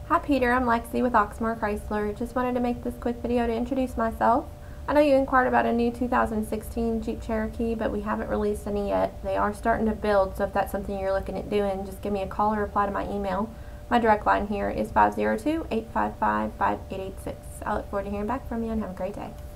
Hi Peter, I'm Lexi with Oxmoor Chrysler. Just wanted to make this quick video to introduce myself. I know you inquired about a new 2016 Jeep Cherokee, but we haven't released any yet. They are starting to build, so if that's something you're looking at doing, just give me a call or reply to my email. My direct line here is 502-855-5886. I look forward to hearing back from you and have a great day.